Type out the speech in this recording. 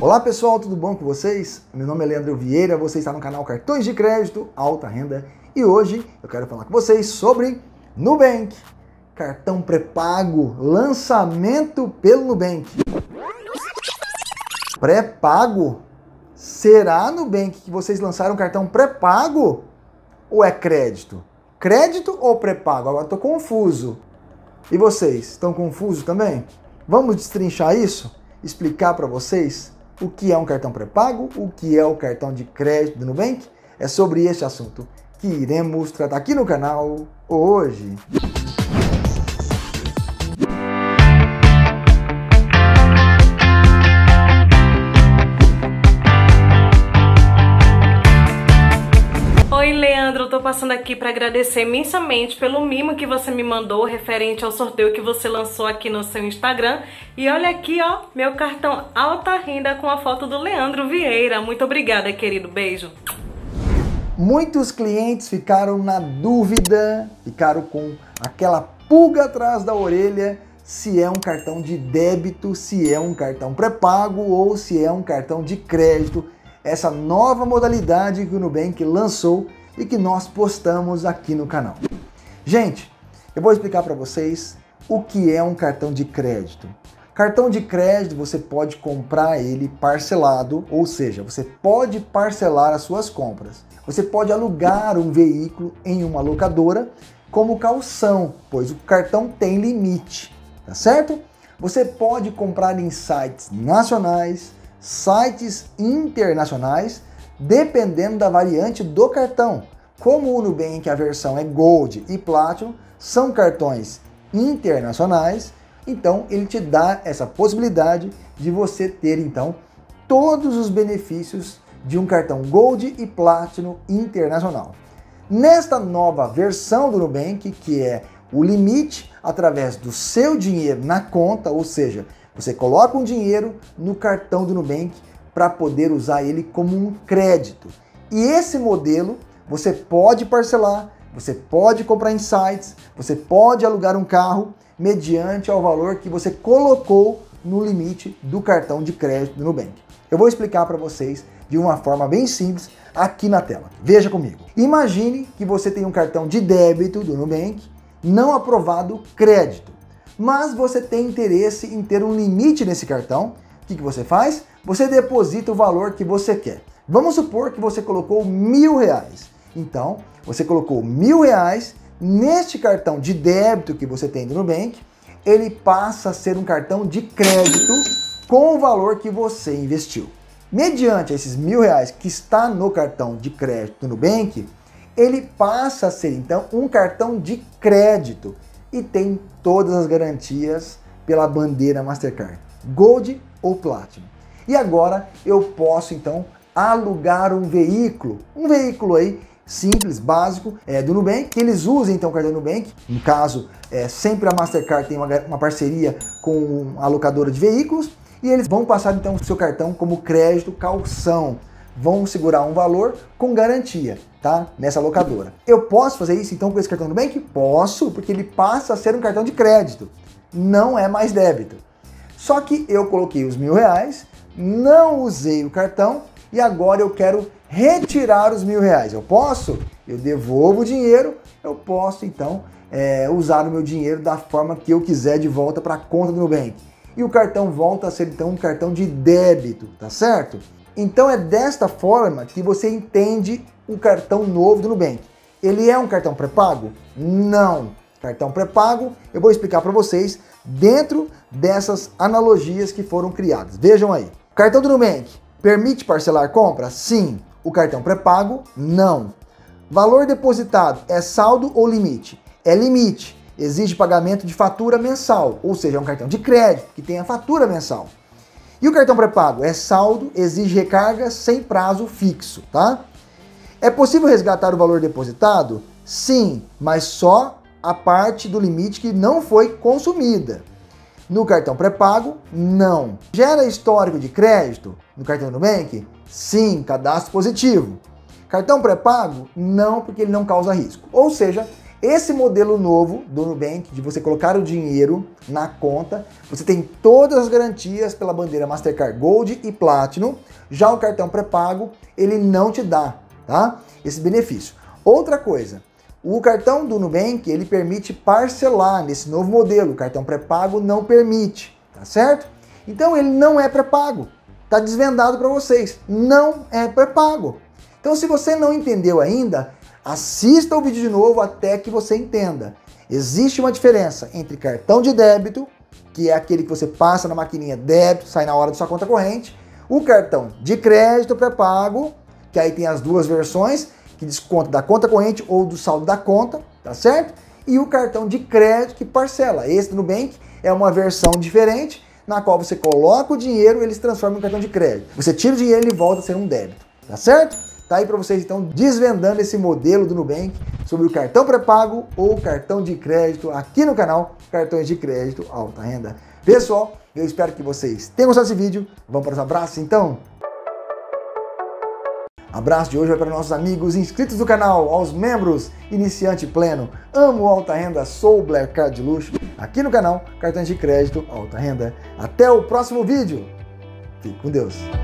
Olá pessoal, tudo bom com vocês? Meu nome é Leandro Vieira, você está no canal Cartões de Crédito Alta Renda e hoje eu quero falar com vocês sobre Nubank, cartão pré-pago, lançamento pelo Nubank. Pré-pago? Será, Nubank, que vocês lançaram cartão pré-pago? Ou é crédito? Crédito ou pré-pago? Agora estou confuso. E vocês, estão confusos também? Vamos destrinchar isso? Explicar para vocês o que é um cartão pré-pago, o que é o cartão de crédito do Nubank? É sobre este assunto que iremos tratar aqui no canal hoje. Oi, Leandro, eu tô passando aqui para agradecer imensamente pelo mimo que você me mandou referente ao sorteio que você lançou aqui no seu Instagram. E olha aqui, ó, meu cartão Alta Renda com a foto do Leandro Vieira. Muito obrigada, querido. Beijo. Muitos clientes ficaram na dúvida, ficaram com aquela pulga atrás da orelha se é um cartão de débito, se é um cartão pré-pago ou se é um cartão de crédito. Essa nova modalidade que o Nubank lançou e que nós postamos aqui no canal. Gente, eu vou explicar para vocês o que é um cartão de crédito. Cartão de crédito você pode comprar ele parcelado, ou seja, você pode parcelar as suas compras. Você pode alugar um veículo em uma locadora como caução, pois o cartão tem limite, tá certo? Você pode comprar em sites nacionais, sites internacionais, dependendo da variante do cartão. Como o Nubank, a versão é Gold e Platinum, são cartões internacionais, então ele te dá essa possibilidade de você ter então todos os benefícios de um cartão Gold e Platinum internacional. Nesta nova versão do Nubank, que é o limite através do seu dinheiro na conta, ou seja, você coloca um dinheiro no cartão do Nubank para poder usar ele como um crédito. E esse modelo você pode parcelar, você pode comprar em sites, você pode alugar um carro mediante ao valor que você colocou no limite do cartão de crédito do Nubank. Eu vou explicar para vocês de uma forma bem simples aqui na tela. Veja comigo. Imagine que você tem um cartão de débito do Nubank não aprovado crédito, mas você tem interesse em ter um limite nesse cartão. O que você faz? Você deposita o valor que você quer. Vamos supor que você colocou R$1.000. Então, você colocou R$1.000 neste cartão de débito que você tem do Nubank, ele passa a ser um cartão de crédito com o valor que você investiu. Mediante esses R$1.000 que está no cartão de crédito do Nubank, ele passa a ser então um cartão de crédito e tem todas as garantias pela bandeira Mastercard, Gold ou Platinum. E agora eu posso então alugar um veículo aí simples, básico, do Nubank, que eles usem então o cartão do Nubank. No caso, sempre a Mastercard tem uma parceria com a locadora de veículos e eles vão passar então o seu cartão como crédito caução. Vão segurar um valor com garantia, tá? Nessa locadora. Eu posso fazer isso então com esse cartão do Nubank? Posso, porque ele passa a ser um cartão de crédito, não é mais débito. Só que eu coloquei os R$1.000, não usei o cartão e agora eu quero retirar os R$1.000. Eu posso? Eu devolvo o dinheiro, eu posso então usar o meu dinheiro da forma que eu quiser de volta para a conta do Nubank. E o cartão volta a ser então um cartão de débito, tá certo? Então é desta forma que você entende o cartão novo do Nubank. Ele é um cartão pré-pago? Não. Cartão pré-pago, eu vou explicar para vocês dentro dessas analogias que foram criadas. Vejam aí. O cartão do Nubank permite parcelar compra? Sim. O cartão pré-pago? Não. Valor depositado é saldo ou limite? É limite. Exige pagamento de fatura mensal, ou seja, é um cartão de crédito que tem a fatura mensal. E o cartão pré-pago é saldo, exige recarga sem prazo fixo, tá? É possível resgatar o valor depositado? Sim, mas só a parte do limite que não foi consumida. No cartão pré-pago, não. Gera histórico de crédito no cartão do Nubank? Sim, cadastro positivo. Cartão pré-pago? Não, porque ele não causa risco. Ou seja, Esse modelo novo do Nubank, de você colocar o dinheiro na conta, você tem todas as garantias pela bandeira Mastercard Gold e Platinum. Já o cartão pré-pago, ele não te dá, tá? Esse benefício. Outra coisa, o cartão do Nubank, ele permite parcelar nesse novo modelo. O cartão pré-pago não permite, tá certo? Então ele não é pré-pago. Tá desvendado para vocês. Não é pré-pago. Então se você não entendeu ainda, assista o vídeo de novo até que você entenda. Existe uma diferença entre cartão de débito, que é aquele que você passa na maquininha débito, sai na hora da sua conta corrente, o cartão de crédito pré-pago, que aí tem as duas versões, que desconta da conta corrente ou do saldo da conta, tá certo? E o cartão de crédito que parcela. Esse do Nubank é uma versão diferente, na qual você coloca o dinheiro e ele se transforma em cartão de crédito. Você tira o dinheiro e ele volta a ser um débito, tá certo? Tá aí para vocês então desvendando esse modelo do Nubank sobre o cartão pré-pago ou cartão de crédito aqui no canal Cartões de Crédito Alta Renda. Pessoal, eu espero que vocês tenham gostado desse vídeo. Vamos para os abraços então? Abraço de hoje vai para nossos amigos inscritos do canal, aos membros, iniciante pleno, amo alta renda, sou o Black Card de luxo, aqui no canal Cartões de Crédito Alta Renda. Até o próximo vídeo. Fique com Deus.